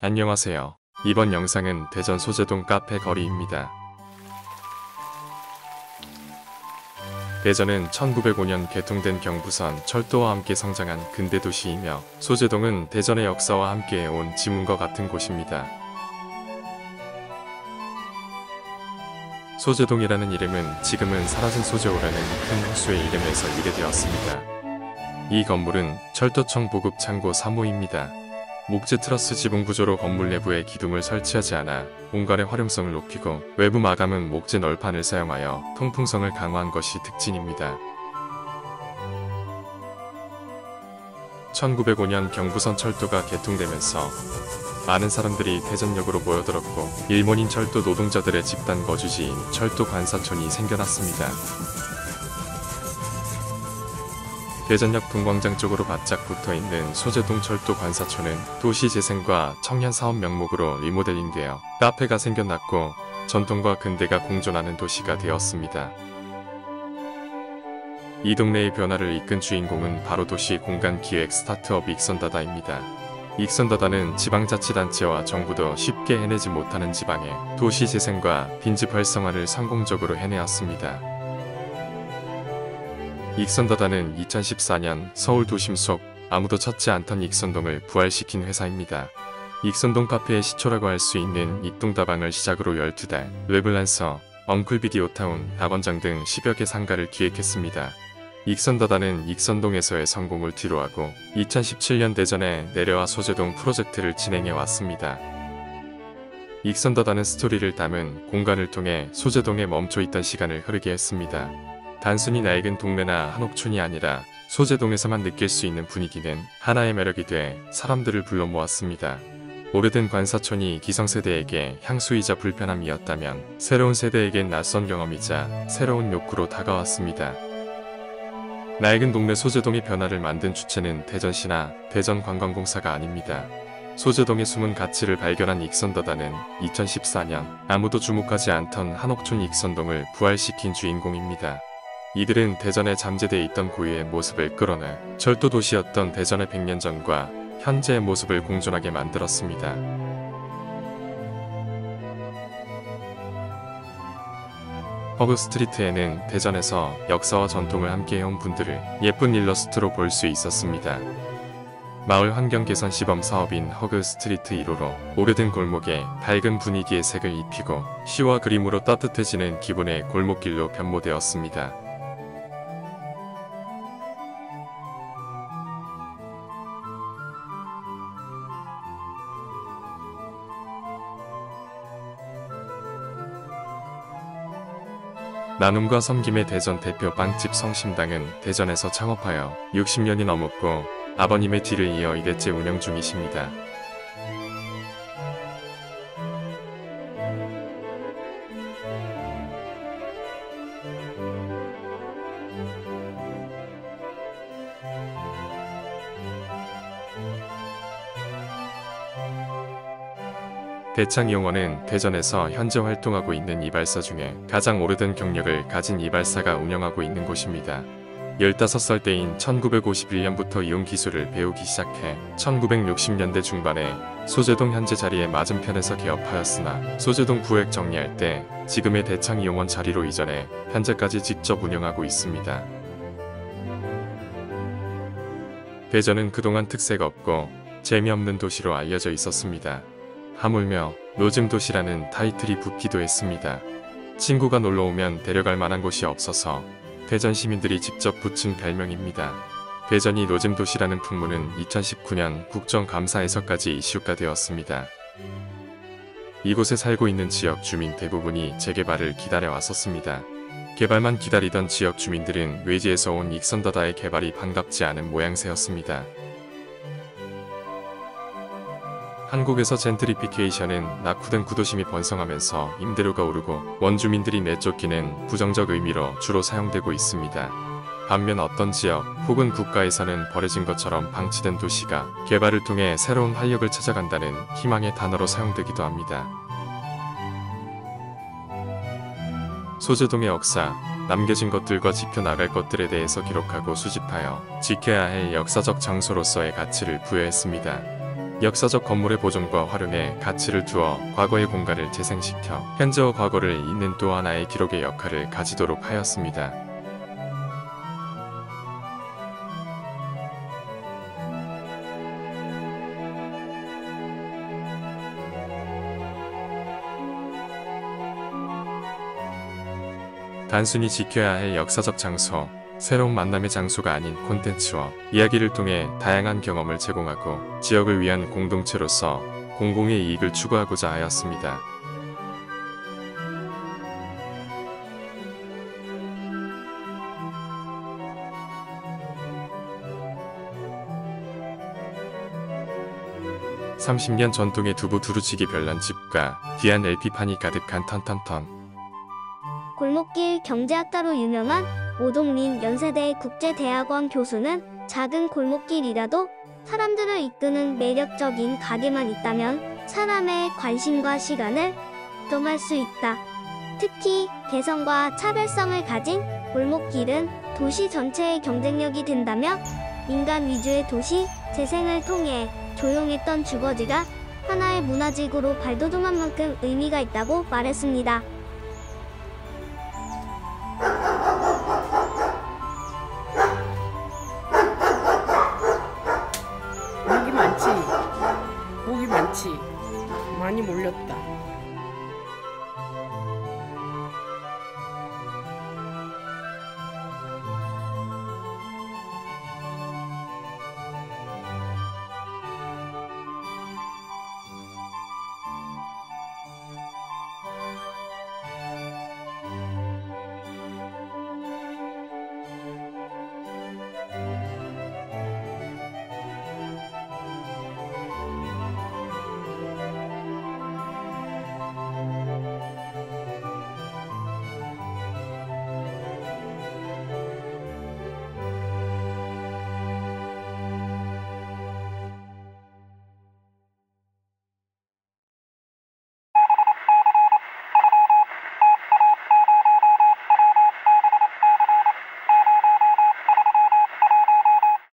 안녕하세요. 이번 영상은 대전 소재동 카페 거리입니다. 대전은 1905년 개통된 경부선 철도와 함께 성장한 근대도시이며 소재동은 대전의 역사와 함께 해온 지문과 같은 곳입니다. 소재동이라는 이름은 지금은 사라진 소재호라는 큰 호수의 이름에서 유래되었습니다. 이 건물은 철도청 보급 창고 3호입니다. 목재 트러스 지붕 구조로 건물 내부에 기둥을 설치하지 않아 공간의 활용성을 높이고 외부 마감은 목재 널판을 사용하여 통풍성을 강화한 것이 특징입니다. 1905년 경부선 철도가 개통되면서 많은 사람들이 대전역으로 모여들었고 일본인 철도 노동자들의 집단 거주지인 철도 관사촌이 생겨났습니다. 대전역 분광장 쪽으로 바짝 붙어있는 소재동 철도 관사촌은 도시재생과 청년사업 명목으로 리모델링되어 카페가 생겨났고 전통과 근대가 공존하는 도시가 되었습니다. 이 동네의 변화를 이끈 주인공은 바로 도시공간기획 스타트업 익선다다입니다. 익선다다는 지방자치단체와 정부도 쉽게 해내지 못하는 지방에 도시재생과 빈집 활성화를 성공적으로 해내었습니다. 익선다다는 2014년 서울 도심 속 아무도 찾지 않던 익선동을 부활시킨 회사입니다. 익선동 카페의 시초라고 할 수 있는 익동다방을 시작으로 12달, 웹을란서, 엉클비디오타운, 다번장 등 10여 개 상가를 기획했습니다. 익선다다는 익선동에서의 성공을 뒤로하고 2017년 대전에 내려와 소재동 프로젝트를 진행해 왔습니다. 익선다다는 스토리를 담은 공간을 통해 소재동에 멈춰있던 시간을 흐르게 했습니다. 단순히 낡은 동네나 한옥촌이 아니라 소재동에서만 느낄 수 있는 분위기는 하나의 매력이 돼 사람들을 불러 모았습니다. 오래된 관사촌이 기성세대에게 향수이자 불편함이었다면 새로운 세대에겐 낯선 경험이자 새로운 욕구로 다가왔습니다. 낡은 동네 소재동의 변화를 만든 주체는 대전시나 대전관광공사가 아닙니다. 소재동의 숨은 가치를 발견한 익선다다는 2014년 아무도 주목하지 않던 한옥촌 익선동을 부활시킨 주인공입니다. 이들은 대전에 잠재되어 있던 고유의 모습을 끌어내 철도 도시였던 대전의 100년 전과 현재의 모습을 공존하게 만들었습니다. 허그스트리트에는 대전에서 역사와 전통을 함께해온 분들을 예쁜 일러스트로 볼 수 있었습니다. 마을 환경 개선 시범 사업인 허그스트리트 1호로 오래된 골목에 밝은 분위기의 색을 입히고 시와 그림으로 따뜻해지는 기분의 골목길로 변모되었습니다. 나눔과 섬김의 대전 대표 빵집 성심당은 대전에서 창업하여 60년이 넘었고 아버님의 뒤를 이어 2대째 운영 중이십니다. 대창이용원은 대전에서 현재 활동하고 있는 이발사 중에 가장 오래된 경력을 가진 이발사가 운영하고 있는 곳입니다. 15살 때인 1951년부터 이용 기술을 배우기 시작해 1960년대 중반에 소재동 현재 자리에 맞은편에서 개업하였으나 소재동 구획 정리할 때 지금의 대창이용원 자리로 이전해 현재까지 직접 운영하고 있습니다. 대전은 그동안 특색 없고 재미없는 도시로 알려져 있었습니다. 하물며 노즘 도시라는 타이틀이 붙기도 했습니다. 친구가 놀러오면 데려갈 만한 곳이 없어서 대전 시민들이 직접 붙인 별명입니다. 대전이 노즘 도시라는 풍문은 2019년 국정감사에서까지 이슈가 되었습니다. 이곳에 살고 있는 지역 주민 대부분이 재개발을 기다려왔었습니다. 개발만 기다리던 지역 주민들은 외지에서 온 익선다다의 개발이 반갑지 않은 모양새였습니다. 한국에서 젠트리피케이션은 낙후된 구도심이 번성하면서 임대료가 오르고 원주민들이 내쫓기는 부정적 의미로 주로 사용되고 있습니다. 반면 어떤 지역 혹은 국가에서는 버려진 것처럼 방치된 도시가 개발을 통해 새로운 활력을 찾아간다는 희망의 단어로 사용되기도 합니다. 소재동의 역사, 남겨진 것들과 지켜나갈 것들에 대해서 기록하고 수집하여 지켜야 할 역사적 장소로서의 가치를 부여했습니다. 역사적 건물의 보존과 활용에 가치를 두어 과거의 공간을 재생시켜 현재와 과거를 잇는 또 하나의 기록의 역할을 가지도록 하였습니다. 단순히 지켜야 할 역사적 장소, 새로운 만남의 장소가 아닌 콘텐츠와 이야기를 통해 다양한 경험을 제공하고 지역을 위한 공동체로서 공공의 이익을 추구하고자 하였습니다. (30년) 전통의 두부 두루치기 별난집과 귀한 LP판이 가득한 턴턴턴. 골목길 경제학자로 유명한 오동린 연세대 국제대학원 교수는 작은 골목길이라도 사람들을 이끄는 매력적인 가게만 있다면 사람의 관심과 시간을 이동할 수 있다. 특히 개성과 차별성을 가진 골목길은 도시 전체의 경쟁력이 된다며 인간 위주의 도시 재생을 통해 조용했던 주거지가 하나의 문화지구로 발돋움한 만큼 의미가 있다고 말했습니다. 고기 많지? 많이 몰렸다.